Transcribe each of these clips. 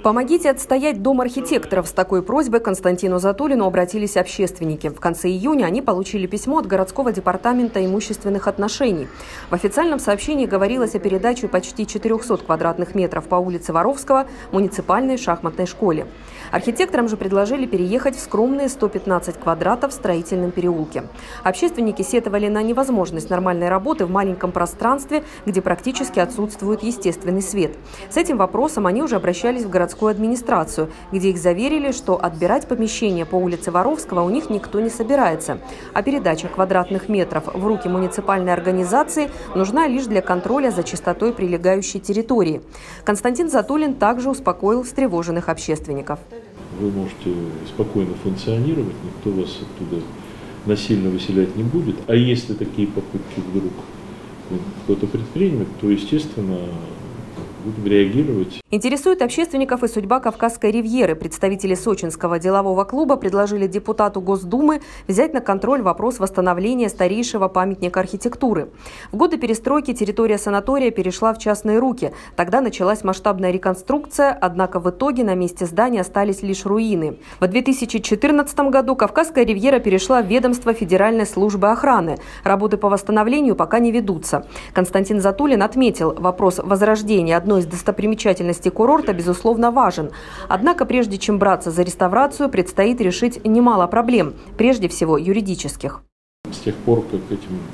Помогите отстоять дом архитекторов. С такой просьбой к Константину Затулину обратились общественники. В конце июня они получили письмо от городского департамента имущественных отношений. В официальном сообщении говорилось о передаче почти 400 квадратных метров по улице Воровского муниципальной шахматной школе. Архитекторам же предложили переехать в скромные 115 квадратов в Строительном переулке. Общественники сетовали на невозможность нормальной работы в маленьком пространстве, где практически отсутствует естественный свет. С этим вопросом они уже обращались в городскую администрацию, где их заверили, что отбирать помещение по улице Воровского у них никто не собирается. А передача квадратных метров в руки муниципальной организации нужна лишь для контроля за чистотой прилегающей территории. Константин Затулин также успокоил встревоженных общественников. Вы можете спокойно функционировать, никто вас оттуда насильно выселять не будет. А если такие попытки вдруг кто-то предпримет, то, естественно, будем реагировать. Интересует общественников и судьба Кавказской ривьеры. Представители Сочинского делового клуба предложили депутату Госдумы взять на контроль вопрос восстановления старейшего памятника архитектуры. В годы перестройки территория санатория перешла в частные руки. Тогда началась масштабная реконструкция, однако в итоге на месте здания остались лишь руины. В 2014 году Кавказская ривьера перешла в ведомство Федеральной службы охраны. Работы по восстановлению пока не ведутся. Константин Затулин отметил, вопрос возрождения одной из достопримечательностей курорта, безусловно, важен. Однако, прежде чем браться за реставрацию, предстоит решить немало проблем, прежде всего юридических. С тех пор, как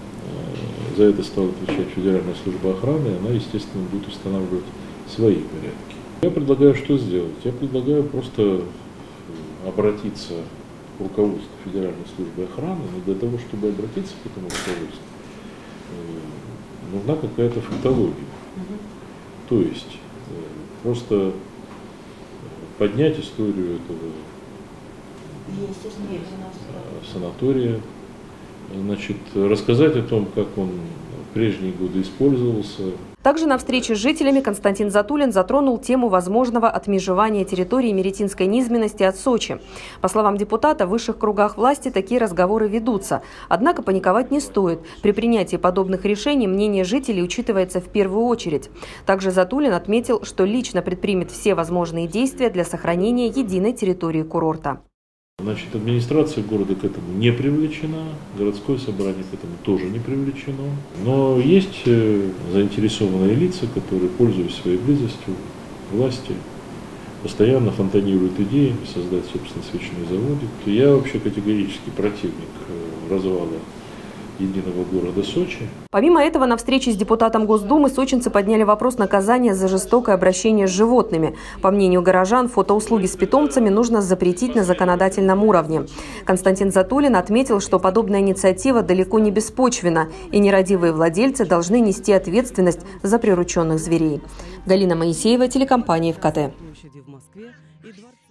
за это стала отвечать Федеральная служба охраны, она, естественно, будет устанавливать свои порядки. Я предлагаю что сделать? Я предлагаю просто обратиться к руководству Федеральной службы охраны, но для того, чтобы обратиться к этому руководству, нужна какая-то фактология. То есть просто поднять историю этого санатория, значит, рассказать о том, как он в прежние годы использовался. Также на встрече с жителями Константин Затулин затронул тему возможного отмежевания территории Меретинской низменности от Сочи. По словам депутата, в высших кругах власти такие разговоры ведутся. Однако паниковать не стоит. При принятии подобных решений мнение жителей учитывается в первую очередь. Также Затулин отметил, что лично предпримет все возможные действия для сохранения единой территории курорта. Значит, администрация города к этому не привлечена, городское собрание к этому тоже не привлечено. Но есть заинтересованные лица, которые, пользуясь своей близостью власти, постоянно фонтанируют идеями создать собственный свечной заводик. Я вообще категорически противник развала единого города Сочи. Помимо этого, на встрече с депутатом Госдумы сочинцы подняли вопрос наказания за жестокое обращение с животными. По мнению горожан, фотоуслуги с питомцами нужно запретить на законодательном уровне. Константин Затулин отметил, что подобная инициатива далеко не беспочвенна, и нерадивые владельцы должны нести ответственность за прирученных зверей. Галина Моисеева, телекомпания ФКТ.